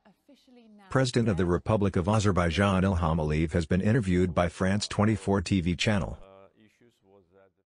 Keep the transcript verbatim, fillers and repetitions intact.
President of the Republic of Azerbaijan Ilham Aliyev has been interviewed by France twenty-four T V channel.